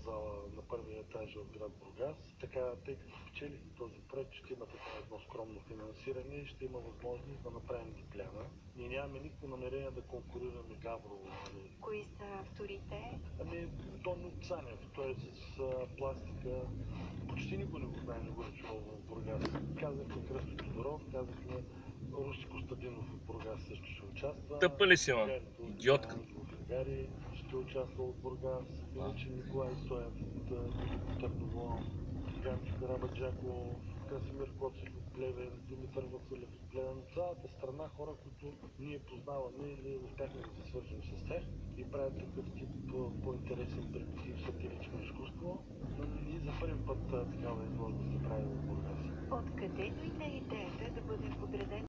зала на първия етаж от град Бургас. Така, тъй като спечелихме този проект, ще има така едно скромно финансиране и ще има възможност да направим дипляна. Ние нямаме никакво намерение да конкурираме Габрово. Кои са авторите? Тони Цанев, той е с пластика. Почти никой не го знае, не го е чувал в Бургас. Казахме Кръсто Тодоров, казахме Руси Костадинов от Бургас също ще участва. Тъпа ли си, ма? Идиотка. Гагари ще участва от Бургас. Иначе Николай Стоев от Търново, Ганчо Карабаджаков, Красимир Коцев от Плевен, Димитър Василев от Плевен. Цялата страна хора, които ние познаваме или успяхме да се свържем с тях и правят такъв тип по-интересен примитив сатирично изкуство. И за първи път такава изложба се прави в Бургас. Откъде дойде идеята да бъде подреден